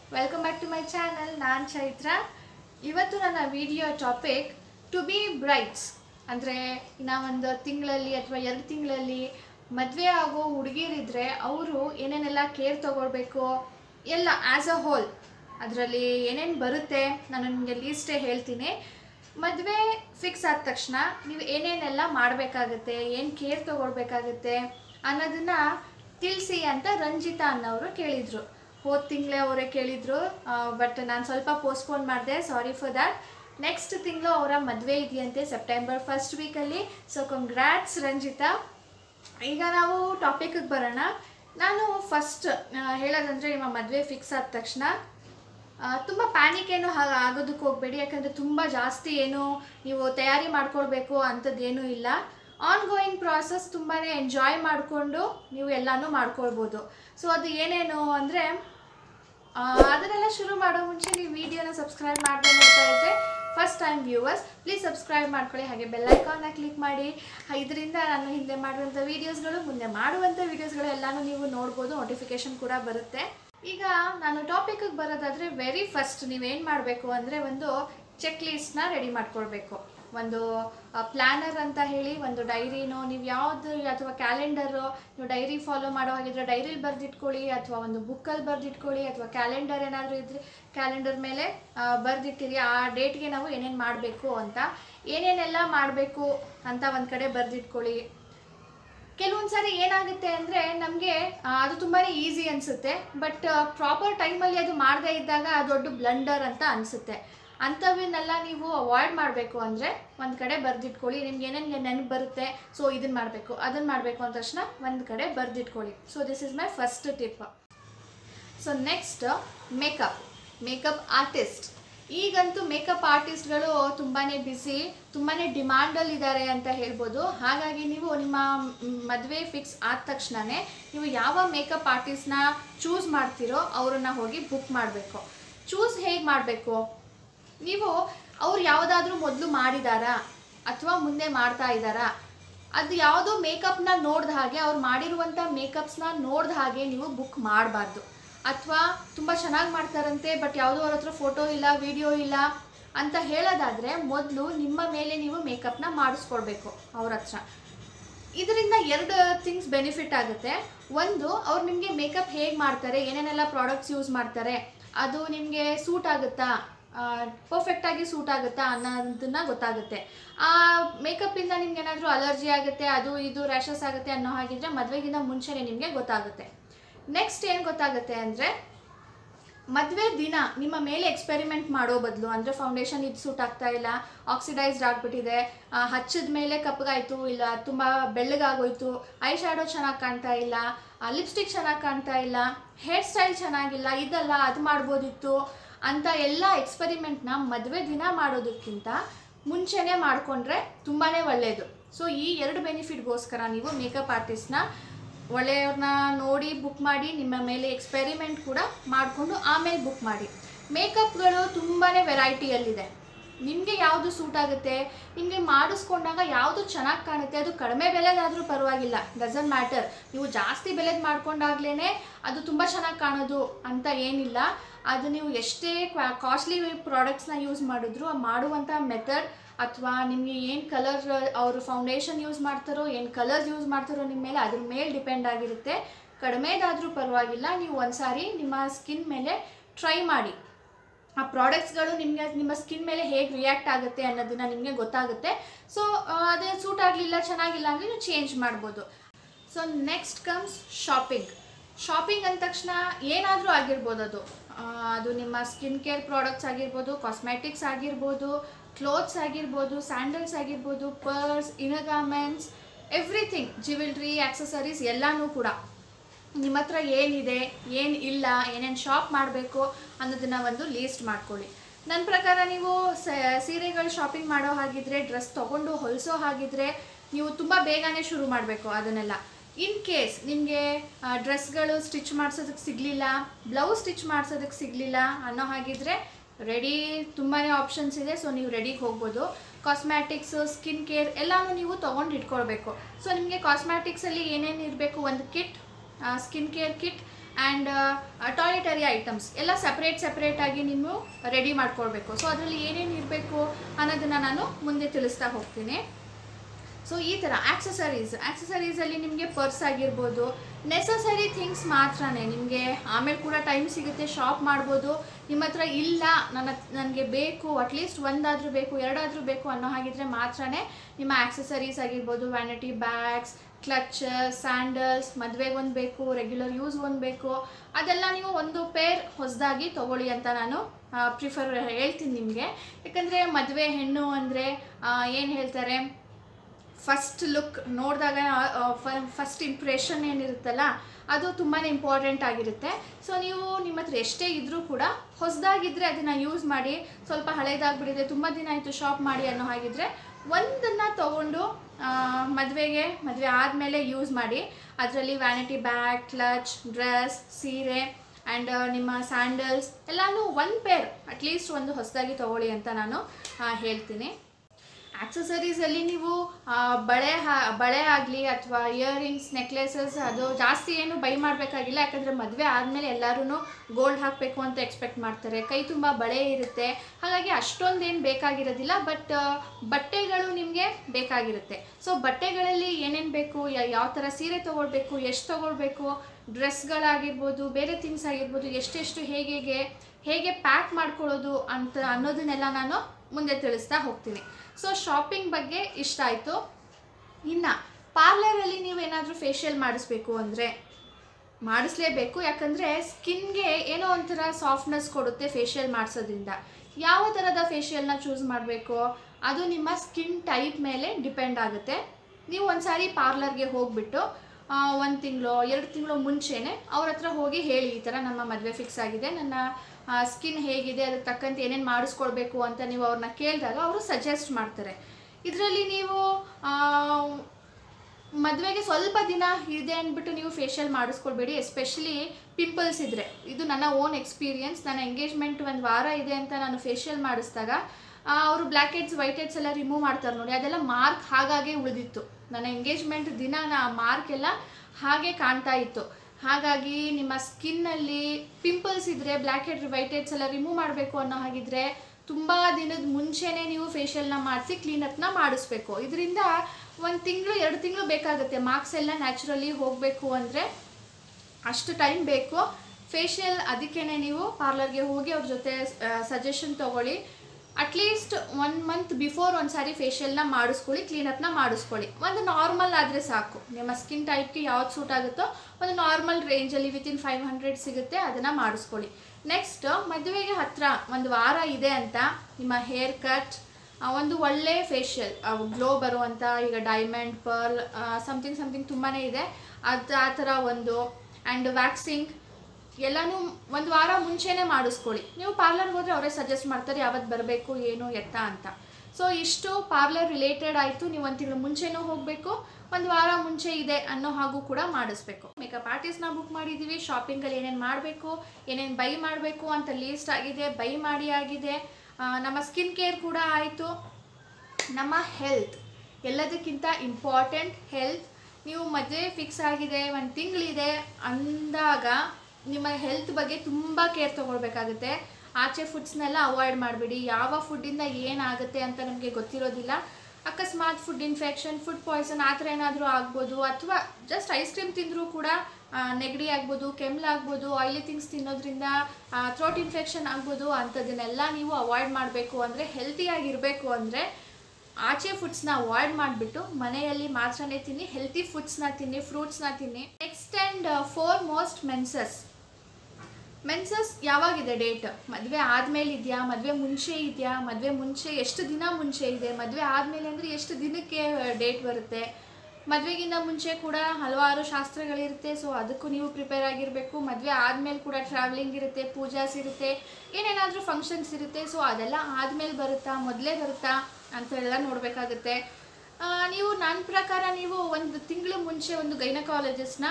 Welcome back to my channel. ನಾನು ಚೈತ್ರ. ಇವತ್ತು ನನ್ನ video topic to be brides ಅಂದರೆ ಇನ್ನು ಒಂದು ತಿಂಗಳಲ್ಲಿ ಅಥವಾ 2 ತಿಂಗಳಲ್ಲಿ ಮದುವೆ ಆಗೋ ಹುಡುಗಿರಿದ್ರೆ ಅವರು ಏನೇನೆಲ್ಲ ಕೇರ್ ತೊಗೊಳ್ಬೇಕು ಎಲ್ಲ ಆ್ಯಸ್ ಅ ಹೋಲ್ ಅದರಲ್ಲಿ ಏನೇನು ಬರುತ್ತೆ ನಾನು ನಿಮಗೆ ಲೀಸ್ಟೇ ಹೇಳ್ತೀನಿ. ಮದುವೆ ಫಿಕ್ಸ್ ಆದ ತಕ್ಷಣ ನೀವು ಏನೇನೆಲ್ಲ ಮಾಡಬೇಕಾಗುತ್ತೆ, ಏನು ಕೇರ್ ತೊಗೊಳ್ಬೇಕಾಗುತ್ತೆ ಅನ್ನೋದನ್ನು ತಿಳಿಸಿ ಅಂತ ರಂಜಿತಾ ಅನ್ನೋರು ಕೇಳಿದರು. ಹೋದ ತಿಂಗಳೇ ಅವರೇ ಕೇಳಿದರು, ಬಟ್ ನಾನು ಸ್ವಲ್ಪ ಪೋಸ್ಟ್ಪೋನ್ ಮಾಡಿದೆ, ಸಾರಿ ಫಾರ್ ದ್ಯಾಟ್. ನೆಕ್ಸ್ಟ್ ತಿಂಗಳು ಅವರ ಮದುವೆ ಇದೆಯಂತೆ ಸೆಪ್ಟೆಂಬರ್ ಫಸ್ಟ್ ವೀಕಲ್ಲಿ. So congrats Ranjitha. ಈಗ ನಾವು ಟಾಪಿಕ್ಗೆ ಬರೋಣ. ನಾನು ಫಸ್ಟ್ ಹೇಳೋದಂದರೆ ನಿಮ್ಮ ಮದುವೆ ಫಿಕ್ಸ್ ಆದ ತಕ್ಷಣ ತುಂಬ ಪ್ಯಾನಿಕ್ ಏನು ಆಗೋದಕ್ಕೆ ಹೋಗಬೇಡಿ. ಯಾಕಂದರೆ ತುಂಬ ಜಾಸ್ತಿ ಏನು ನೀವು ತಯಾರಿ ಮಾಡ್ಕೊಳ್ಬೇಕು ಅಂಥದ್ದೇನೂ ಇಲ್ಲ. ಆನ್ ಗೋಯಿಂಗ್ ಪ್ರಾಸೆಸ್ ತುಂಬಾ ಎಂಜಾಯ್ ಮಾಡಿಕೊಂಡು ನೀವು ಎಲ್ಲನೂ ಮಾಡ್ಕೊಳ್ಬೋದು. ಸೊ ಅದು ಏನೇನು ಅಂದರೆ ಅದನ್ನೆಲ್ಲ ಶುರು ಮಾಡೋ ಮುಂಚೆ ನೀವು ವಿಡಿಯೋನ ಸಬ್ಸ್ಕ್ರೈಬ್ ಮಾಡದೆ ನೋಡ್ತಾ ಇದ್ದರೆ first time viewers please subscribe ಮಾಡ್ಕೊಳ್ಳಿ, ಹಾಗೆ ಬೆಲ್ ಐಕಾನ್ನ ಕ್ಲಿಕ್ ಮಾಡಿ. ಇದರಿಂದ ನಾನು ಹಿಂದೆ ಮಾಡುವಂಥ ವೀಡಿಯೋಸ್ಗಳು, ಮುಂದೆ ಮಾಡುವಂಥ ವೀಡಿಯೋಸ್ಗಳು ಎಲ್ಲನೂ ನೀವು ನೋಡ್ಬೋದು, ನೋಟಿಫಿಕೇಷನ್ ಕೂಡ ಬರುತ್ತೆ. ಈಗ ನಾನು ಟಾಪಿಕ್ಗೆ ಬರೋದಾದರೆ ವೆರಿ ಫಸ್ಟ್ ನೀವೇನು ಮಾಡಬೇಕು ಅಂದರೆ ಒಂದು ಚೆಕ್ ಲೀಸ್ಟ್ನ ರೆಡಿ ಮಾಡ್ಕೊಳ್ಬೇಕು. ಒಂದು ಪ್ಲ್ಯಾನರ್ ಅಂತ ಹೇಳಿ ಒಂದು ಡೈರಿನೋ ನೀವು ಯಾವುದು ಅಥವಾ ಕ್ಯಾಲೆಂಡರು ನೀವು ಡೈರಿ ಫಾಲೋ ಮಾಡೋ ಹಾಗಿದ್ರೆ ಡೈರಿಲಿ ಬರೆದಿಟ್ಕೊಳ್ಳಿ, ಅಥವಾ ಒಂದು ಬುಕ್ಕಲ್ಲಿ ಬರೆದಿಟ್ಕೊಳ್ಳಿ, ಅಥವಾ ಕ್ಯಾಲೆಂಡರ್ ಏನಾದರೂ ಇದ್ದರೆ ಕ್ಯಾಲೆಂಡರ್ ಮೇಲೆ ಬರೆದಿಟ್ಟಿರಿ. ಆ ಡೇಟ್ಗೆ ನಾವು ಏನೇನು ಮಾಡಬೇಕು ಅಂತ, ಏನೇನೆಲ್ಲ ಮಾಡಬೇಕು ಅಂತ ಒಂದು ಕಡೆ ಬರೆದಿಟ್ಕೊಳ್ಳಿ. ಕೆಲವೊಂದು ಸಾರಿ ಏನಾಗುತ್ತೆ ಅಂದರೆ ನಮಗೆ ಅದು ತುಂಬಾ ಈಸಿ ಅನಿಸುತ್ತೆ, ಬಟ್ ಪ್ರಾಪರ್ ಟೈಮಲ್ಲಿ ಅದು ಮಾಡದೇ ಇದ್ದಾಗ ದೊಡ್ಡ ಬ್ಲಂಡರ್ ಅಂತ ಅನಿಸುತ್ತೆ. ಅಂಥವನ್ನೆಲ್ಲ ನೀವು ಅವಾಯ್ಡ್ ಮಾಡಬೇಕು ಅಂದರೆ ಒಂದು ಕಡೆ ಬರೆದಿಟ್ಕೊಳ್ಳಿ. ನಿಮ್ಗೆ ಏನೇನು ನೆನಪು ಬರುತ್ತೆ, ಸೊ ಇದನ್ನು ಮಾಡಬೇಕು ಅದನ್ನು ಮಾಡಬೇಕು ಅಂದ ತಕ್ಷಣ ಒಂದು ಕಡೆ ಬರೆದಿಟ್ಕೊಳ್ಳಿ. So this is my first tip. So next makeup artist. ಈಗಂತೂ ಮೇಕಪ್ ಆರ್ಟಿಸ್ಟ್ಗಳು ತುಂಬಾ ಬ್ಯುಸಿ, ತುಂಬಾ ಡಿಮ್ಯಾಂಡಲ್ಲಿದ್ದಾರೆ ಅಂತ ಹೇಳ್ಬೋದು. ಹಾಗಾಗಿ ನೀವು ನಿಮ್ಮ ಮದುವೆ ಫಿಕ್ಸ್ ಆದ ತಕ್ಷಣವೇ ನೀವು ಯಾವ ಮೇಕಪ್ ಆರ್ಟಿಸ್ಟ್ನ ಚೂಸ್ ಮಾಡ್ತೀರೋ ಅವರನ್ನು ಹೋಗಿ ಬುಕ್ ಮಾಡಬೇಕು. ಚೂಸ್ ಹೇಗೆ ಮಾಡಬೇಕು, ನೀವು ಅವ್ರು ಯಾವುದಾದ್ರೂ ಮೊದಲು ಮಾಡಿದಾರಾ ಅಥವಾ ಮುಂದೆ ಮಾಡ್ತಾ ಇದ್ದಾರಾ, ಅದು ಯಾವುದೋ ಮೇಕಪ್ನ ನೋಡಿದ ಹಾಗೆ ಅವ್ರು ಮಾಡಿರುವಂಥ ಮೇಕಪ್ಸ್ನ ನೋಡಿದ ಹಾಗೆ ನೀವು ಬುಕ್ ಮಾಡಬಾರ್ದು. ಅಥವಾ ತುಂಬ ಚೆನ್ನಾಗಿ ಮಾಡ್ತಾರಂತೆ ಬಟ್ ಯಾವುದೋ ಅವ್ರ ಹತ್ರ ಫೋಟೋ ಇಲ್ಲ, ವಿಡಿಯೋ ಇಲ್ಲ ಅಂತ ಹೇಳೋದಾದರೆ ಮೊದಲು ನಿಮ್ಮ ಮೇಲೆ ನೀವು ಮೇಕಪ್ನ ಮಾಡಿಸ್ಕೊಳ್ಬೇಕು ಅವ್ರ ಹತ್ರ. ಇದರಿಂದ 2 ಥಿಂಗ್ಸ್ ಬೆನಿಫಿಟ್ ಆಗುತ್ತೆ. ಒಂದು, ಅವ್ರು ನಿಮಗೆ ಮೇಕಪ್ ಹೇಗೆ ಮಾಡ್ತಾರೆ, ಏನೇನೆಲ್ಲ ಪ್ರಾಡಕ್ಟ್ಸ್ ಯೂಸ್ ಮಾಡ್ತಾರೆ, ಅದು ನಿಮಗೆ ಸೂಟ್ ಆಗುತ್ತಾ, ಪರ್ಫೆಕ್ಟಾಗಿ ಸೂಟ್ ಆಗುತ್ತಾ ಅನ್ನೋದನ್ನ ಗೊತ್ತಾಗುತ್ತೆ. ಆ ಮೇಕಪ್ಪಿಂದ ನಿಮ್ಗೆ ಏನಾದರೂ ಅಲರ್ಜಿ ಆಗುತ್ತೆ, ಅದು ಇದು ರ್ಯಾಷಸ್ ಆಗುತ್ತೆ ಅನ್ನೋ ಹಾಗಿದ್ರೆ ಮದುವೆಗಿಂತ ಮುಂಚೆನೇ ನಿಮಗೆ ಗೊತ್ತಾಗುತ್ತೆ. ನೆಕ್ಸ್ಟ್ ಏನು ಗೊತ್ತಾಗುತ್ತೆ ಅಂದರೆ ಮದುವೆ ದಿನ ನಿಮ್ಮ ಮೇಲೆ ಎಕ್ಸ್ಪೆರಿಮೆಂಟ್ ಮಾಡೋ ಬದಲು, ಅಂದರೆ ಫೌಂಡೇಶನ್ ಇದು ಸೂಟ್ ಆಗ್ತಾ ಇಲ್ಲ, ಆಕ್ಸಿಡೈಸ್ಡ್ ಆಗಿಬಿಟ್ಟಿದೆ, ಹಚ್ಚಿದ ಮೇಲೆ ಕಪ್ಪಗಾಯಿತು, ಇಲ್ಲ ತುಂಬ ಬೆಳ್ಳಗಾಗೋಯ್ತು, ಐ ಶ್ಯಾಡೋ ಚೆನ್ನಾಗಿ ಕಾಣ್ತಾ ಇಲ್ಲ, ಲಿಪ್ಸ್ಟಿಕ್ ಚೆನ್ನಾಗಿ ಕಾಣ್ತಾ ಇಲ್ಲ, ಹೇರ್ ಸ್ಟೈಲ್ ಚೆನ್ನಾಗಿಲ್ಲ, ಇದಲ್ಲ ಅದು ಮಾಡ್ಬೋದಿತ್ತು ಅಂತ ಎಲ್ಲ ಎಕ್ಸ್ಪೆರಿಮೆಂಟ್ನ ಮದುವೆ ದಿನ ಮಾಡೋದಕ್ಕಿಂತ ಮುಂಚೆನೇ ಮಾಡಿಕೊಂಡ್ರೆ ತುಂಬಾ ಒಳ್ಳೆಯದು. ಸೊ ಈ 2 ಬೆನಿಫಿಟ್ಗೋಸ್ಕರ ನೀವು ಮೇಕಪ್ ಆರ್ಟಿಸ್ಟ್ನ ಒಳ್ಳೆಯವ್ರನ್ನ ನೋಡಿ ಬುಕ್ ಮಾಡಿ, ನಿಮ್ಮ ಮೇಲೆ ಎಕ್ಸ್ಪೆರಿಮೆಂಟ್ ಕೂಡ ಮಾಡಿಕೊಂಡು ಆಮೇಲೆ ಬುಕ್ ಮಾಡಿ. ಮೇಕಪ್ಗಳು ತುಂಬಾ ವೆರೈಟಿಯಲ್ಲಿದೆ. ನಿಮಗೆ ಯಾವುದು ಸೂಟ್ ಆಗುತ್ತೆ, ನಿಮಗೆ ಮಾಡಿಸ್ಕೊಂಡಾಗ ಯಾವುದು ಚೆನ್ನಾಗಿ ಕಾಣುತ್ತೆ, ಅದು ಕಡಿಮೆ ಬೆಲೆದಾದರೂ ಪರವಾಗಿಲ್ಲ, ಡಸಂಟ್ ಮ್ಯಾಟರ್. ನೀವು ಜಾಸ್ತಿ ಬೆಲೆದು ಮಾಡ್ಕೊಂಡಾಗ್ಲೇ ಅದು ತುಂಬ ಚೆನ್ನಾಗಿ ಕಾಣೋದು ಅಂತ ಏನಿಲ್ಲ. ಅದು ನೀವು ಎಷ್ಟೇ ಕಾಸ್ಟ್ಲಿ ಪ್ರಾಡಕ್ಟ್ಸ್ನ ಯೂಸ್ ಮಾಡಿದ್ರು ಮಾಡುವಂಥ ಮೆಥಡ್ ಅಥವಾ ನಿಮಗೆ ಏನು ಕಲರ್ ಅವರು ಫೌಂಡೇಶನ್ ಯೂಸ್ ಮಾಡ್ತಾರೋ, ಏನು ಕಲರ್ಸ್ ಯೂಸ್ ಮಾಡ್ತಾರೋ ನಿಮ್ಮ ಮೇಲೆ, ಅದ್ರ ಮೇಲೆ ಡಿಪೆಂಡ್ ಆಗಿರುತ್ತೆ. ಕಡಿಮೆದಾದರೂ ಪರವಾಗಿಲ್ಲ, ನೀವು ಒಂದು ಸಾರಿ ನಿಮ್ಮ ಸ್ಕಿನ್ ಮೇಲೆ ಟ್ರೈ ಮಾಡಿ. ಆ ಪ್ರಾಡಕ್ಟ್ಸ್ಗಳು ನಿಮ್ಮ ಸ್ಕಿನ್ ಮೇಲೆ ಹೇಗೆ ರಿಯಾಕ್ಟ್ ಆಗುತ್ತೆ ಅನ್ನೋದನ್ನು ನಿಮಗೆ ಗೊತ್ತಾಗುತ್ತೆ. ಸೊ ಅದೇ ಸೂಟ್ ಆಗಲಿಲ್ಲ, ಚೆನ್ನಾಗಿಲ್ಲ ಅಂದರೆ ನೀವು ಚೇಂಜ್ ಮಾಡ್ಬೋದು. ಸೊ ನೆಕ್ಸ್ಟ್ ಕಮ್ಸ್ ಶಾಪಿಂಗ್ ಅಂದ ತಕ್ಷಣ ಏನಾದರೂ ಆಗಿರ್ಬೋದು, ಅದು ನಿಮ್ಮ ಸ್ಕಿನ್ ಕೇರ್ ಪ್ರಾಡಕ್ಟ್ಸ್ ಆಗಿರ್ಬೋದು, ಕಾಸ್ಮೆಟಿಕ್ಸ್ ಆಗಿರ್ಬೋದು, ಕ್ಲೋತ್ಸ್ ಆಗಿರ್ಬೋದು, ಸ್ಯಾಂಡಲ್ಸ್ ಆಗಿರ್ಬೋದು, purse, inner garments, everything, jewellery, accessories ಎಲ್ಲನೂ ಕೂಡ ನಿಮ್ಮ ಹತ್ರ ಏನಿದೆ ಏನು ಇಲ್ಲ, ಏನೇನು ಶಾಪ್ ಮಾಡಬೇಕು ಅನ್ನೋದನ್ನು ಒಂದು ಲೀಸ್ಟ್ ಮಾಡ್ಕೊಳ್ಳಿ. ನನ್ನ ಪ್ರಕಾರ ನೀವು ಸೀರೆಗಳು ಶಾಪಿಂಗ್ ಮಾಡೋ ಹಾಗಿದ್ರೆ, ಡ್ರೆಸ್ ತೊಗೊಂಡು ಹೊಲಿಸೋ ಹಾಗಿದ್ರೆ ನೀವು ತುಂಬ ಬೇಗನೆ ಶುರು ಮಾಡಬೇಕು ಅದನ್ನೆಲ್ಲ. ಇನ್ ಕೇಸ್ ನಿಮಗೆ ಡ್ರೆಸ್ಗಳು ಸ್ಟಿಚ್ ಮಾಡಿಸೋದಕ್ಕೆ ಸಿಗಲಿಲ್ಲ, ಬ್ಲೌಸ್ ಸ್ಟಿಚ್ ಮಾಡಿಸೋದಕ್ಕೆ ಸಿಗಲಿಲ್ಲ ಅನ್ನೋ ಹಾಗಿದ್ರೆ ರೆಡಿ ತುಂಬಾ ಆಪ್ಷನ್ಸ್ ಇದೆ. ಸೊ ನೀವು ರೆಡಿಗೆ ಹೋಗ್ಬೋದು. ಕಾಸ್ಮ್ಯಾಟಿಕ್ಸು, ಸ್ಕಿನ್ ಕೇರ್ ಎಲ್ಲನೂ ನೀವು ತೊಗೊಂಡು ಇಟ್ಕೊಳ್ಬೇಕು. ಸೊ ನಿಮಗೆ ಕಾಸ್ಮ್ಯಾಟಿಕ್ಸಲ್ಲಿ ಏನೇನು ಇರಬೇಕು, ಒಂದು kit, skin care kit and toiletry items ಎಲ್ಲ ಸಪ್ರೇಟಾಗಿ ನೀವು ರೆಡಿ ಮಾಡ್ಕೊಳ್ಬೇಕು. ಸೊ ಅದರಲ್ಲಿ ಏನೇನು ಇರಬೇಕು ಅನ್ನೋದನ್ನು ನಾನು ಮುಂದೆ ತಿಳಿಸ್ತಾ ಹೋಗ್ತೀನಿ. ಸೊ ಈ ಥರ ಆಕ್ಸೆಸರೀಸಲ್ಲಿ ನಿಮಗೆ ಪರ್ಸ್ ಆಗಿರ್ಬೋದು, ನೆಸಸರಿ ಥಿಂಗ್ಸ್ ಮಾತ್ರನೇ. ನಿಮಗೆ ಆಮೇಲೆ ಕೂಡ ಟೈಮ್ ಸಿಗುತ್ತೆ, ಶಾಪ್ ಮಾಡ್ಬೋದು. ನಿಮ್ಮ ಹತ್ರ ಇಲ್ಲ, ನನಗೆ ಬೇಕು, ಅಟ್ಲೀಸ್ಟ್ ಒಂದಾದರೂ ಬೇಕು, ಎರಡಾದರೂ ಬೇಕು ಅನ್ನೋ ಹಾಗಿದ್ರೆ ಮಾತ್ರನೇ ನಿಮ್ಮ ಆಕ್ಸೆಸರೀಸ್ ಆಗಿರ್ಬೋದು, ವ್ಯಾನಿಟಿ ಬ್ಯಾಗ್ಸ್, ಕ್ಲಚಸ್, ಸ್ಯಾಂಡಲ್ಸ್, ಮದುವೆಗೆ ಒಂದು ಬೇಕು, ರೆಗ್ಯುಲರ್ ಯೂಸ್ ಒಂದು ಬೇಕು, ಅದೆಲ್ಲ ನೀವು ಒಂದು ಪೇರ್ ಹೊಸದಾಗಿ ತೊಗೊಳ್ಳಿ ಅಂತ ನಾನು ಪ್ರಿಫರ್ ಹೇಳ್ತೀನಿ ನಿಮಗೆ. ಯಾಕಂದರೆ ಮದುವೆ ಹೆಣ್ಣು ಅಂದರೆ ಏನು ಹೇಳ್ತಾರೆ, ಫಸ್ಟ್ ಲುಕ್ ನೋಡಿದಾಗ ಫಸ್ಟ್ ಇಂಪ್ರೆಷನ್ ಏನಿರುತ್ತಲ್ಲ ಅದು ತುಂಬಾ ಇಂಪಾರ್ಟೆಂಟ್ ಆಗಿರುತ್ತೆ. ಸೊ ನೀವು ನಿಮ್ಮ ಹತ್ರ ಎಷ್ಟೇ ಇದ್ದರೂ ಕೂಡ ಹೊಸದಾಗಿದ್ದರೆ ಅದನ್ನು ಯೂಸ್ ಮಾಡಿ, ಸ್ವಲ್ಪ ಹಳೇದಾಗಿಬಿಟ್ಟಿದೆ, ತುಂಬ ದಿನ ಆಯಿತು ಶಾಪ್ ಮಾಡಿ ಅನ್ನೋ ಹಾಗಿದ್ರೆ ಒಂದನ್ನು ತೊಗೊಂಡು ಮದುವೆ ಆದಮೇಲೆ ಯೂಸ್ ಮಾಡಿ. ಅದರಲ್ಲಿ ವ್ಯಾನಿಟಿ ಬ್ಯಾಗ್, ಕ್ಲಚ್, ಡ್ರೆಸ್, ಸೀರೆ ಆ್ಯಂಡ್ ನಿಮ್ಮ ಸ್ಯಾಂಡಲ್ಸ್ ಎಲ್ಲನೂ ಒಂದು ಪೇರ್ ಅಟ್ಲೀಸ್ಟ್ ಒಂದು ಹೊಸದಾಗಿ ತೊಗೊಳ್ಳಿ ಅಂತ ನಾನು ಹೇಳ್ತೀನಿ. ಆಕ್ಸೆಸರೀಸಲ್ಲಿ ನೀವು ಬಳೆ ಆಗಲಿ ಅಥವಾ ಇಯರಿಂಗ್ಸ್, ನೆಕ್ಲೆಸಸ್ ಅದು ಜಾಸ್ತಿ ಏನು ಬೈ ಮಾಡಬೇಕಾಗಿಲ್ಲ. ಯಾಕಂದರೆ ಮದುವೆ ಆದಮೇಲೆ ಎಲ್ಲರೂ ಗೋಲ್ಡ್ ಹಾಕಬೇಕು ಅಂತ ಎಕ್ಸ್ಪೆಕ್ಟ್ ಮಾಡ್ತಾರೆ, ಕೈ ತುಂಬ ಬಳೆ ಇರುತ್ತೆ, ಹಾಗಾಗಿ ಅಷ್ಟೊಂದೇನು ಬೇಕಾಗಿರೋದಿಲ್ಲ. ಬಟ್ ಬಟ್ಟೆಗಳು ನಿಮಗೆ ಬೇಕಾಗಿರುತ್ತೆ. ಸೊ ಬಟ್ಟೆಗಳಲ್ಲಿ ಏನೇನು ಬೇಕು, ಯಾವ ಥರ ಸೀರೆ ತೊಗೊಳ್ಬೇಕು, ಎಷ್ಟು ತೊಗೊಳ್ಬೇಕು, ಡ್ರೆಸ್ಗಳಾಗಿರ್ಬೋದು, ಬೇರೆ ಥಿಂಗ್ಸ್ ಆಗಿರ್ಬೋದು, ಎಷ್ಟೆಷ್ಟು ಹೇಗೆ ಪ್ಯಾಕ್ ಮಾಡ್ಕೊಳ್ಳೋದು ಅಂತ ಅನ್ನೋದನ್ನೆಲ್ಲ ನಾನು ಮುಂದೆ ತಿಳಿಸ್ತಾ ಹೋಗ್ತೀನಿ. ಸೊ ಶಾಪಿಂಗ್ ಬಗ್ಗೆ ಇಷ್ಟ ಆಯಿತು. ಇನ್ನು ಪಾರ್ಲರಲ್ಲಿ ನೀವೇನಾದರೂ ಫೇಶಿಯಲ್ ಮಾಡಿಸ್ಬೇಕು ಅಂದರೆ ಮಾಡಿಸ್ಲೇಬೇಕು. ಯಾಕಂದರೆ ಸ್ಕಿನ್ಗೆ ಏನೋ ಒಂಥರ ಸಾಫ್ಟ್ನೆಸ್ ಕೊಡುತ್ತೆ ಫೇಶಿಯಲ್ ಮಾಡಿಸೋದ್ರಿಂದ. ಯಾವ ಥರದ ಫೇಶಿಯಲ್ನ ಚೂಸ್ ಮಾಡಬೇಕು ಅದು ನಿಮ್ಮ ಸ್ಕಿನ್ ಟೈಪ್ ಮೇಲೆ ಡಿಪೆಂಡ್ ಆಗುತ್ತೆ. ನೀವು ಒಂದು ಸಾರಿ ಪಾರ್ಲರ್ಗೆ ಹೋಗಿಬಿಟ್ಟು 1 ತಿಂಗಳು 2 ತಿಂಗಳು ಮುಂಚೆನೇ ಅವ್ರ ಹತ್ರ ಹೋಗಿ ಹೇಳಿ, ಈ ಥರ ನಮ್ಮ ಮದುವೆ ಫಿಕ್ಸ್ ಆಗಿದೆ, ನನ್ನ ಸ್ಕಿನ್ ಹೇಗಿದೆ, ಅದಕ್ಕೆ ತಕ್ಕಂತೆ ಏನೇನು ಮಾಡಿಸ್ಕೊಳ್ಬೇಕು ಅಂತ ನೀವು ಅವ್ರನ್ನ ಕೇಳಿದಾಗ ಅವರು ಸಜೆಸ್ಟ್ ಮಾಡ್ತಾರೆ. ಇದರಲ್ಲಿ ನೀವು ಮದುವೆಗೆ ಸ್ವಲ್ಪ ದಿನ ಇದೆ ಅಂದ್ಬಿಟ್ಟು ನೀವು ಫೇಶಿಯಲ್ ಮಾಡಿಸ್ಕೊಳ್ಬೇಡಿ. ಎಸ್ಪೆಷಲಿ ಪಿಂಪಲ್ಸ್ ಇದ್ದರೆ, ಇದು ನನ್ನ ಓನ್ ಎಕ್ಸ್ಪೀರಿಯನ್ಸ್. ನನ್ನ ಎಂಗೇಜ್ಮೆಂಟ್ 1 ವಾರ ಇದೆ ಅಂತ ನಾನು ಫೇಶಿಯಲ್ ಮಾಡಿಸಿದಾಗ ಅವರು ಬ್ಲ್ಯಾಕ್ ಹೆಡ್ಸ್, ವೈಟ್ ಹೆಡ್ಸ್ ಎಲ್ಲ ರಿಮೂವ್ ಮಾಡ್ತಾರೆ ನೋಡಿ, ಅದೆಲ್ಲ ಮಾರ್ಕ್ ಹಾಗಾಗೆ ಉಳಿದಿತ್ತು. ನನ್ನ ಎಂಗೇಜ್ಮೆಂಟ್ ದಿನ ಮಾರ್ಕ್ ಎಲ್ಲ ಹಾಗೆ ಕಾಣ್ತಾ ಇತ್ತು. ಹಾಗಾಗಿ ನಿಮ್ಮ ಸ್ಕಿನ್ನಲ್ಲಿ ಪಿಂಪಲ್ಸ್ ಇದ್ದರೆ, ಬ್ಲ್ಯಾಕ್ ಹೆಡ್, ವೈಟ್ ಹೆಡ್ಸ್ ಎಲ್ಲ ರಿಮೂವ್ ಮಾಡಬೇಕು ಅನ್ನೋ ಹಾಗಿದ್ರೆ ತುಂಬ ದಿನದ ಮುಂಚೆನೇ ನೀವು ಫೇಶಿಯಲ್ನ ಮಾಡಿಸಿ ಕ್ಲೀನಪ್ನ ಮಾಡಿಸ್ಬೇಕು. ಇದರಿಂದ 1 ತಿಂಗಳು 2 ತಿಂಗಳು ಬೇಕಾಗುತ್ತೆ. ಮಾರ್ಕ್ಸ್ ಎಲ್ಲ ನ್ಯಾಚುರಲಿ ಹೋಗಬೇಕು ಅಂದರೆ ಅಷ್ಟು ಟೈಮ್ ಬೇಕು. ಫೇಶಿಯಲ್ ಅದಕ್ಕೇ ನೀವು ಪಾರ್ಲರ್ಗೆ ಹೋಗಿ ಅವ್ರ ಜೊತೆ ಸಜೆಷನ್ ತೊಗೊಳ್ಳಿ. ಅಟ್ಲೀಸ್ಟ್ 1 ಮಂತ್ ಬಿಫೋರ್ ಒಂದು ಸಾರಿ ಫೇಶಿಯಲ್ನ ಮಾಡಿಸ್ಕೊಳ್ಳಿ, ಕ್ಲೀನಪ್ನ ಮಾಡಿಸ್ಕೊಳ್ಳಿ. ಒಂದು ನಾರ್ಮಲ್ ಆದರೆ ಸಾಕು. ನಿಮ್ಮ ಸ್ಕಿನ್ ಟೈಪ್ಗೆ ಯಾವ್ದು ಸೂಟ್ ಆಗುತ್ತೋ ಒಂದು ನಾರ್ಮಲ್ ರೇಂಜಲ್ಲಿ ವಿತಿನ್ 500 ಸಿಗುತ್ತೆ, ಅದನ್ನು ಮಾಡಿಸ್ಕೊಳ್ಳಿ. ನೆಕ್ಸ್ಟ್ ಮದುವೆಗೆ ಹತ್ತಿರ 1 ವಾರ ಇದೆ ಅಂತ ನಿಮ್ಮ ಹೇರ್ ಕಟ್, ಒಂದು ಒಳ್ಳೆ ಫೇಶಿಯಲ್ ಗ್ಲೋ ಬರುವಂಥ, ಈಗ ಡೈಮಂಡ್, ಪರ್ಲ್, ಸಮಥಿಂಗ್ ತುಂಬಾ ಇದೆ, ಆ ಥರ ಒಂದು ಆ್ಯಂಡ್ ವ್ಯಾಕ್ಸಿಂಗ್ ಎಲ್ಲನೂ 1 ವಾರ ಮುಂಚೆನೇ ಮಾಡಿಸ್ಕೊಳ್ಳಿ. ನೀವು ಪಾರ್ಲರ್ಗೆ ಹೋದರೆ ಅವರೇ ಸಜೆಸ್ಟ್ ಮಾಡ್ತಾರೆ ಯಾವತ್ತು ಬರಬೇಕು, ಏನು ಎತ್ತ ಅಂತ. ಸೊ ಇಷ್ಟು ಪಾರ್ಲರ್ ರಿಲೇಟೆಡ್ ಆಯಿತು. ನೀವು 1 ತಿಂಗಳು ಮುಂಚೆನೂ ಹೋಗಬೇಕು, 1 ವಾರ ಮುಂಚೆ ಇದೆ ಅನ್ನೋ ಹಾಗೂ ಕೂಡ ಮಾಡಿಸ್ಬೇಕು. ಮೇಕಪ್ ಆರ್ಟಿಸ್ಟ್ನ ಬುಕ್ ಮಾಡಿದ್ದೀವಿ. ಶಾಪಿಂಗಲ್ಲಿ ಏನೇನು ಮಾಡಬೇಕು, ಏನೇನು ಬೈ ಮಾಡಬೇಕು ಅಂತ ಲೀಸ್ಟ್ ಆಗಿದೆ, ಬೈ ಮಾಡಿ ಆಗಿದೆ. ನಮ್ಮ ಸ್ಕಿನ್ ಕೇರ್ ಕೂಡ ಆಯಿತು. ನಮ್ಮ ಹೆಲ್ತ್ ಎಲ್ಲದಕ್ಕಿಂತ ಇಂಪಾರ್ಟೆಂಟ್ ಹೆಲ್ತ್. ನೀವು ಮದುವೆ ಫಿಕ್ಸ್ ಆಗಿದೆ, 1 ತಿಂಗಳಿದೆ ಅಂದಾಗ ನಿಮ್ಮ ಹೆಲ್ತ್ ಬಗ್ಗೆ ತುಂಬ ಕೇರ್ ತೊಗೊಳ್ಬೇಕಾಗುತ್ತೆ. ಆಚೆ ಫುಡ್ಸ್ನೆಲ್ಲ ಅವಾಯ್ಡ್ ಮಾಡಿಬಿಡಿ. ಯಾವ ಫುಡ್ಡಿಂದ ಏನಾಗುತ್ತೆ ಅಂತ ನಮಗೆ ಗೊತ್ತಿರೋದಿಲ್ಲ. ಅಕಸ್ಮಾತ್ ಫುಡ್ ಇನ್ಫೆಕ್ಷನ್, ಫುಡ್ ಪಾಯ್ಸನ್ ಆ ಥರ ಏನಾದರೂ ಆಗ್ಬೋದು, ಅಥವಾ ಜಸ್ಟ್ ಐಸ್ ಕ್ರೀಮ್ ತಿಂದರೂ ಕೂಡ ನೆಗಡಿ ಆಗ್ಬೋದು, ಕೆಮ್ಮಲಾಗ್ಬೋದು, ಆಯಿಲಿ ಥಿಂಗ್ಸ್ ತಿನ್ನೋದ್ರಿಂದ ಥ್ರೋಟ್ ಇನ್ಫೆಕ್ಷನ್ ಆಗ್ಬೋದು. ಅಂಥದ್ದನ್ನೆಲ್ಲ ನೀವು ಅವಾಯ್ಡ್ ಮಾಡಬೇಕು ಅಂದರೆ, ಹೆಲ್ತಿಯಾಗಿರಬೇಕು ಅಂದರೆ ಆಚೆ ಫುಡ್ಸ್ನ ಅವಾಯ್ಡ್ ಮಾಡಿಬಿಟ್ಟು ಮನೆಯಲ್ಲಿ ಮಾತ್ರನೇ ತಿನ್ನಿ, ಹೆಲ್ತಿ ಫುಡ್ಸ್ನ ತಿನ್ನಿ, ಫ್ರೂಟ್ಸ್ನ ತಿನ್ನಿ. ನೆಕ್ಸ್ಟ್ ಆ್ಯಂಡ್ ಫೋರ್ಮೋಸ್ಟ್ ಮೆನ್ಸಸ್ ಯಾವಾಗಿದೆ ಡೇಟ್? ಮದುವೆ ಆದಮೇಲೆ ಇದೆಯಾ, ಮದುವೆ ಮುಂಚೆ ಇದೆಯಾ, ಮದುವೆ ಮುಂಚೆ ಎಷ್ಟು ದಿನ ಮುಂಚೆ ಇದೆ, ಮದುವೆ ಆದಮೇಲೆ ಅಂದರೆ ಎಷ್ಟು ದಿನಕ್ಕೆ ಡೇಟ್ ಬರುತ್ತೆ. ಮದುವೆಗಿಂತ ಮುಂಚೆ ಕೂಡ ಹಲವಾರು ಶಾಸ್ತ್ರಗಳಿರುತ್ತೆ. ಸೊ ಅದಕ್ಕೂ ನೀವು ಪ್ರಿಪೇರ್ ಆಗಿರಬೇಕು. ಮದುವೆ ಆದಮೇಲೆ ಕೂಡ ಟ್ರಾವೆಲಿಂಗ್ ಇರುತ್ತೆ, ಪೂಜಾಸ್ ಇರುತ್ತೆ, ಏನೇನಾದರೂ ಫಂಕ್ಷನ್ಸ್ ಇರುತ್ತೆ. ಸೊ ಅದೆಲ್ಲ ಆದಮೇಲೆ ಬರುತ್ತಾ, ಮೊದಲೇ ಬರುತ್ತಾ ಅಂತೆಲ್ಲ ನೋಡಬೇಕಾಗುತ್ತೆ. ನೀವು ನನ್ನ ಪ್ರಕಾರ ನೀವು 1 ತಿಂಗಳು ಮುಂಚೆ ಒಂದು ಗೈನಕಾಲಜಿಸ್ಟ್ನ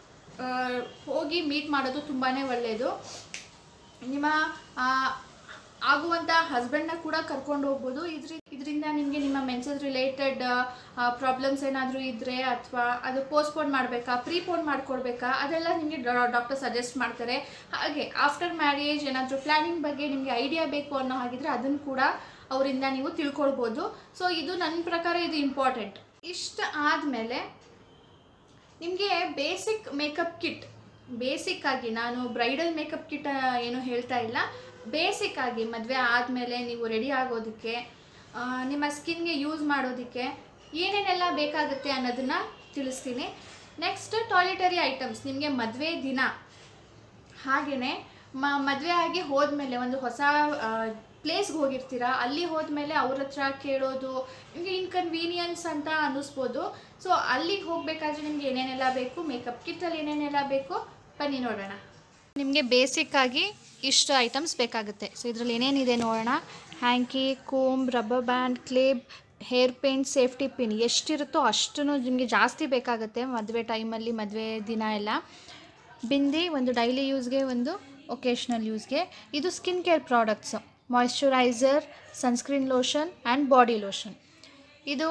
ಹೋಗಿ ಮೀಟ್ ಮಾಡೋದು ತುಂಬಾ ಒಳ್ಳೆಯದು. ನಿಮ್ಮ ಆಗುವಂಥ ಹಸ್ಬೆಂಡ್ನ ಕೂಡ ಕರ್ಕೊಂಡು ಹೋಗ್ಬೋದು. ಇದರಿಂದ ನಿಮಗೆ ನಿಮ್ಮ ಮೆನ್ಸಸ್ ರಿಲೇಟೆಡ್ ಪ್ರಾಬ್ಲಮ್ಸ್ ಏನಾದರೂ ಇದ್ದರೆ ಅಥವಾ ಅದು ಪೋಸ್ಟ್ಪೋನ್ ಮಾಡಬೇಕಾ ಪ್ರೀಪೋನ್ ಮಾಡ್ಕೊಡ್ಬೇಕಾ ಅದೆಲ್ಲ ನಿಮಗೆ ಡಾಕ್ಟರ್ ಸಜೆಸ್ಟ್ ಮಾಡ್ತಾರೆ. ಹಾಗೆ ಆಫ್ಟರ್ ಮ್ಯಾರೇಜ್ ಏನಾದರೂ ಪ್ಲ್ಯಾನಿಂಗ್ ಬಗ್ಗೆ ನಿಮಗೆ ಐಡಿಯಾ ಬೇಕು ಅನ್ನೋ ಹಾಗಿದ್ರೆ ಅದನ್ನು ಕೂಡ ಅವರಿಂದ ನೀವು ತಿಳ್ಕೊಳ್ಬೋದು. ಸೊ ಇದು ನನ್ನ ಪ್ರಕಾರ ಇದು ಇಂಪಾರ್ಟೆಂಟ್. ಇಷ್ಟ ಆದಮೇಲೆ ನಿಮಗೆ ಬೇಸಿಕ್ ಮೇಕಪ್ ಕಿಟ್, ಬೇಸಿಕ್ಕಾಗಿ ನಾನು ಬ್ರೈಡಲ್ ಮೇಕಪ್ ಕಿಟ್ ಏನು ಹೇಳ್ತಾ ಇಲ್ಲ, ಬೇಸಿಕ್ಕಾಗಿ ಮದುವೆ ಆದಮೇಲೆ ನೀವು ರೆಡಿ ಆಗೋದಕ್ಕೆ ನಿಮ್ಮ ಸ್ಕಿನ್ಗೆ ಯೂಸ್ ಮಾಡೋದಕ್ಕೆ ಏನೇನೆಲ್ಲ ಬೇಕಾಗುತ್ತೆ ಅನ್ನೋದನ್ನು ತಿಳಿಸ್ತೀನಿ. ನೆಕ್ಸ್ಟ್ ಟಾಯ್ಲೆಟರಿ ಐಟಮ್ಸ್, ನಿಮಗೆ ಮದುವೆ ದಿನ ಹಾಗೆಯೇ ಮದುವೆ ಆಗಿ ಹೋದ್ಮೇಲೆ ಒಂದು ಹೊಸ ಪ್ಲೇಸ್ಗೆ ಹೋಗಿರ್ತೀರ, ಅಲ್ಲಿ ಹೋದ್ಮೇಲೆ ಅವ್ರ ಹತ್ರ ಕೇಳೋದು ನಿಮಗೆ ಇನ್ಕನ್ವೀನಿಯನ್ಸ್ ಅಂತ ಅನ್ನಿಸ್ಬೋದು. ಸೊ ಅಲ್ಲಿಗೆ ಹೋಗಬೇಕಾದ್ರೆ ನಿಮ್ಗೆ ಏನೇನೆಲ್ಲ ಬೇಕು, ಮೇಕಪ್ ಕಿಟ್ಟಲ್ಲಿ ಏನೇನೆಲ್ಲ ಬೇಕು ಬನ್ನಿ ನೋಡೋಣ. ನಿಮಗೆ ಬೇಸಿಕ್ಕಾಗಿ ಇಷ್ಟು ಐಟಮ್ಸ್ ಬೇಕಾಗುತ್ತೆ. ಸೊ ಇದರಲ್ಲಿ ಏನೇನಿದೆ ನೋಡೋಣ. Hanky, comb, rubber band, clip, hair pin, safety pin ಎಷ್ಟಿರುತ್ತೋ ಅಷ್ಟು ನಿಮಗೆ ಜಾಸ್ತಿ ಬೇಕಾಗುತ್ತೆ ಮದುವೆ ಟೈಮಲ್ಲಿ, ಮದುವೆ ದಿನ ಎಲ್ಲ. ಬಿಂದಿ, ಒಂದು ಡೈಲಿ ಯೂಸ್ಗೆ, ಒಂದು ಒಕೇಶ್ನಲ್ ಯೂಸ್ಗೆ. ಇದು skin care products, moisturiser, sunscreen lotion and body lotion. ಇದು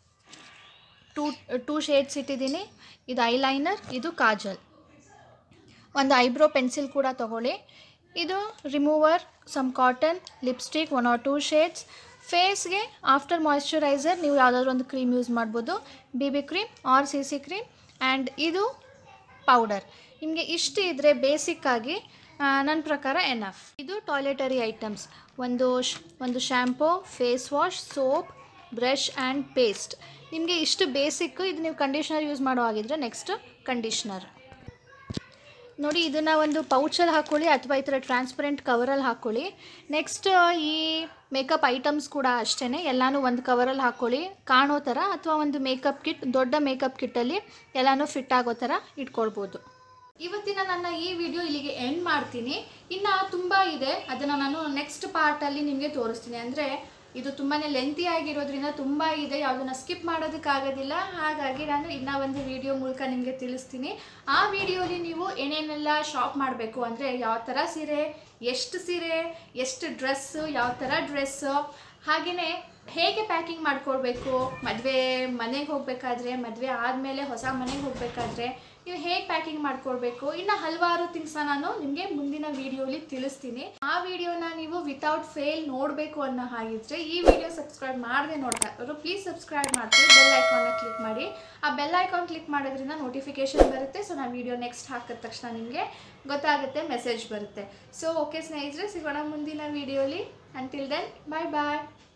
ಟೂ ಶೇಡ್ಸ್ ಇಟ್ಟಿದ್ದೀನಿ. ಇದು ಐಲೈನರ್, ಇದು ಕಾಜಲ್. ಒಂದು ಐಬ್ರೋ ಪೆನ್ಸಿಲ್ ಕೂಡ ತೊಗೊಳ್ಳಿ. ಇದು remover, some cotton, lipstick 1 or 2 shades. ಫೇಸ್ಗೆ ಆಫ್ಟರ್ ಮಾಯ್ಶ್ಚರೈಸರ್ ನೀವು ಯಾವುದಾದ್ರೂ ಒಂದು ಕ್ರೀಮ್ ಯೂಸ್ ಮಾಡ್ಬೋದು, BB cream or CC cream. And ಇದು ಪೌಡರ್. ನಿಮಗೆ ಇಷ್ಟು ಇದ್ದರೆ ಬೇಸಿಕ್ಕಾಗಿ ನನ್ನ ಪ್ರಕಾರ ಎನಫ್. ಇದು ಟಾಯ್ಲೆಟರಿ ಐಟಮ್ಸ್, ಒಂದು shampoo, face wash, soap, brush and paste. ನಿಮಗೆ ಇಷ್ಟು ಬೇಸಿಕ್ಕು. ಇದು ನೀವು ಕಂಡೀಷ್ನರ್ ಯೂಸ್ ಮಾಡೋ ಹಾಗಿದ್ರೆ ನೆಕ್ಸ್ಟ್ ಕಂಡೀಷ್ನರ್ ನೋಡಿ. ಇದನ್ನು ಒಂದು ಪೌಚಲ್ಲಿ ಹಾಕ್ಕೊಳ್ಳಿ ಅಥವಾ ಈ ಥರ ಟ್ರಾನ್ಸ್ಪರೆಂಟ್ ಕವರಲ್ಲಿ ಹಾಕ್ಕೊಳ್ಳಿ. ನೆಕ್ಸ್ಟ್ ಈ ಮೇಕಪ್ ಐಟಮ್ಸ್ ಕೂಡ ಅಷ್ಟೇ, ಎಲ್ಲನೂ ಒಂದು ಕವರಲ್ಲಿ ಹಾಕ್ಕೊಳ್ಳಿ ಕಾಣೋ ಥರ, ಅಥವಾ ಒಂದು ಮೇಕಪ್ ಕಿಟ್, ದೊಡ್ಡ ಮೇಕಪ್ ಕಿಟ್ಟಲ್ಲಿ ಎಲ್ಲನೂ ಫಿಟ್ ಆಗೋ ಥರ ಇಟ್ಕೊಳ್ಬೋದು. ಇವತ್ತಿನ ನನ್ನ ಈ ವಿಡಿಯೋ ಇಲ್ಲಿಗೆ ಎಂಡ್ ಮಾಡ್ತೀನಿ. ಇನ್ನು ತುಂಬ ಇದೆ, ಅದನ್ನು ನಾನು ನೆಕ್ಸ್ಟ್ ಪಾರ್ಟಲ್ಲಿ ನಿಮಗೆ ತೋರಿಸ್ತೀನಿ. ಅಂದರೆ ಇದು ತುಂಬಾ ಲೆಂತಿ ಆಗಿರೋದ್ರಿಂದ ತುಂಬ ಇದೆ, ಯಾವುದನ್ನು ಸ್ಕಿಪ್ ಮಾಡೋದಕ್ಕಾಗೋದಿಲ್ಲ. ಹಾಗಾಗಿ ನಾನು ಇನ್ನೂ ಒಂದು ವಿಡಿಯೋ ಮೂಲಕ ನಿಮಗೆ ತಿಳಿಸ್ತೀನಿ. ಆ ವಿಡಿಯೋಲಿ ನೀವು ಏನೇನೆಲ್ಲ ಶಾಪ್ ಮಾಡಬೇಕು, ಅಂದರೆ ಯಾವ ಥರ ಸೀರೆ, ಎಷ್ಟು ಡ್ರೆಸ್ಸು, ಯಾವ ಥರ ಡ್ರೆಸ್ಸು, ಹಾಗೆಯೇ ಹೇಗೆ ಪ್ಯಾಕಿಂಗ್ ಮಾಡ್ಕೊಳ್ಬೇಕು, ಮದುವೆ ಮನೆಗೆ ಹೋಗಬೇಕಾದ್ರೆ, ಮದುವೆ ಆದಮೇಲೆ ಹೊಸ ಮನೆಗೆ ಹೋಗಬೇಕಾದ್ರೆ ನೀವು ಹೇಗೆ ಪ್ಯಾಕಿಂಗ್ ಮಾಡ್ಕೊಳ್ಬೇಕು, ಇನ್ನು ಹಲವಾರು ಥಿಂಗ್ಸ್ನ ನಾನು ನಿಮಗೆ ಮುಂದಿನ ವಿಡಿಯೋಲಿ ತಿಳಿಸ್ತೀನಿ. ಆ ವಿಡಿಯೋನ ನೀವು ವಿತೌಟ್ ಫೇಲ್ ನೋಡಬೇಕು ಅನ್ನೋ ಹಾಗಿದ್ರೆ ಈ ವಿಡಿಯೋ ಸಬ್ಸ್ಕ್ರೈಬ್ ಮಾಡದೆ ನೋಡ್ತಾ ಇರೋರು ಪ್ಲೀಸ್ ಸಬ್ಸ್ಕ್ರೈಬ್ ಮಾಡ್ತೀವಿ, ಬೆಲ್ ಐಕಾನ್ನ ಕ್ಲಿಕ್ ಮಾಡಿ. ಆ ಬೆಲ್ ಐಕಾನ್ ಕ್ಲಿಕ್ ಮಾಡೋದ್ರಿಂದ ನೋಟಿಫಿಕೇಶನ್ ಬರುತ್ತೆ. ಸೊ ನಾನು ವಿಡಿಯೋ ನೆಕ್ಸ್ಟ್ ಹಾಕಿದ ತಕ್ಷಣ ನಿಮಗೆ ಗೊತ್ತಾಗುತ್ತೆ, ಮೆಸೇಜ್ ಬರುತ್ತೆ. ಸೊ ಓಕೆ ಸ್ನೇಹಿತರೆ, ಸಿಗೋಣ ಮುಂದಿನ ವಿಡಿಯೋಲಿ. ಅಂಟಿಲ್ ದೆನ್ ಬಾಯ್ ಬಾಯ್.